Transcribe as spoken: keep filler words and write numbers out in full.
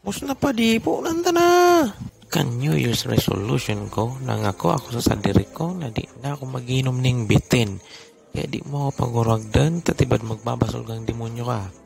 Mus na pa di po nanta na. Kan New Year's resolution ko, nangako ako sa sadiri ko na di na ako maginom ning bitin. Kaya di mo ako paguragdan, tatibad magbabasol kang demonyo ka.